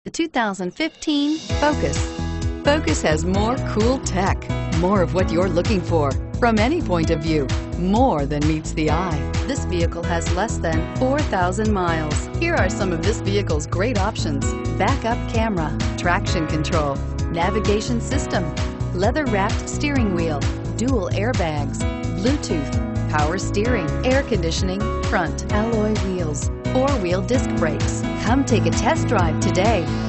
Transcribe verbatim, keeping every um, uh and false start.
The two thousand fifteen Focus. Focus has more cool tech, more of what you're looking for. From any point of view, more than meets the eye. This vehicle has less than four thousand miles. Here are some of this vehicle's great options: backup camera, traction control, navigation system, leather-wrapped steering wheel, dual airbags, Bluetooth, power steering, air conditioning, front alloy wheels, four-wheel disc brakes. Come take a test drive today.